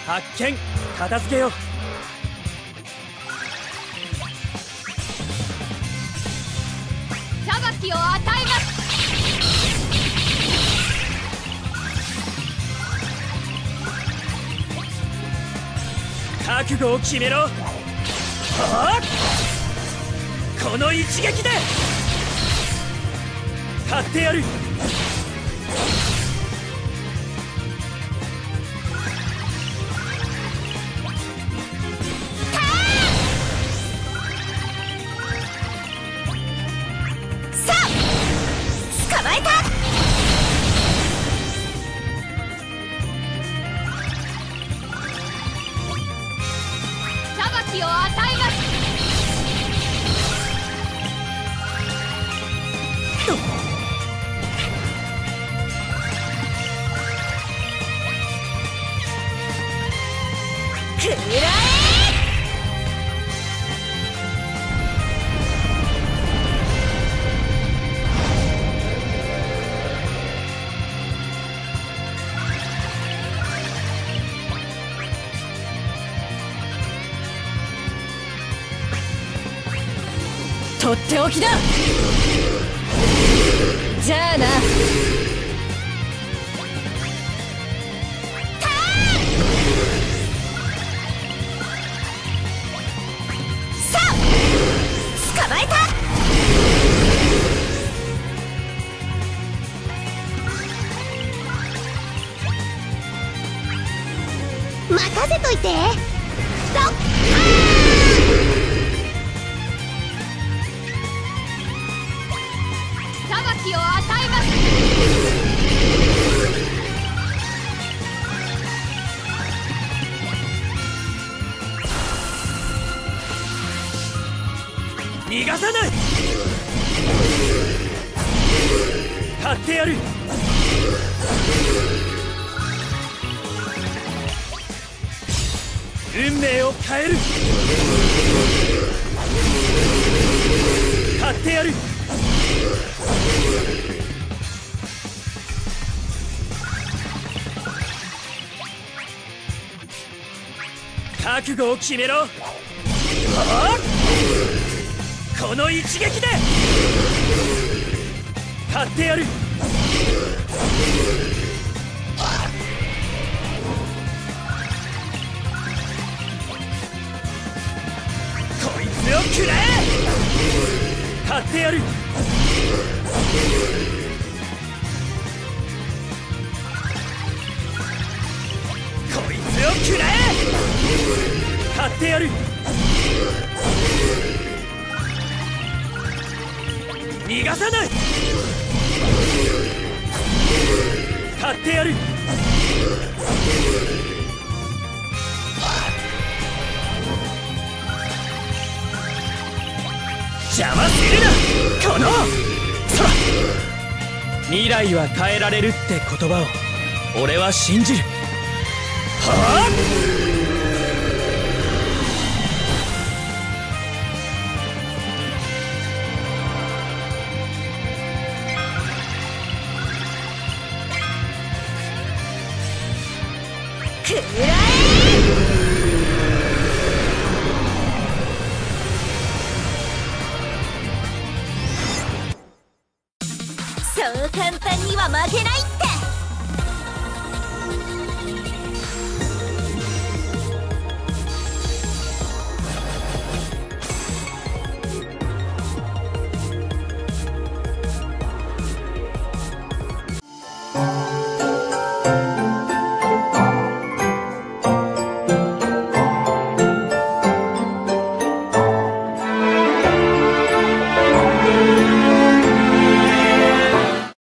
発見。片付けよう。 裁きを与えます。 覚悟を決めろ。はあ、この一撃で勝ってやる。 さあ捕まえた。裁きを与えます。くらえ。とっておきだ。じゃあな。さあ捕まえた。任せといて。裁きを与えます。 逃がさない。勝ってやる。運命を変える。勝ってやる。覚悟を決めろ。はあ、この一撃で勝ってやる。こいつを食らえ。勝ってやる。こいつを食らえ。勝ってやる。逃がさない。勝ってやる。邪魔するな。このそら、未来は変えられるって言葉を俺は信じる。はあ、くらえ。そう簡単には負けない。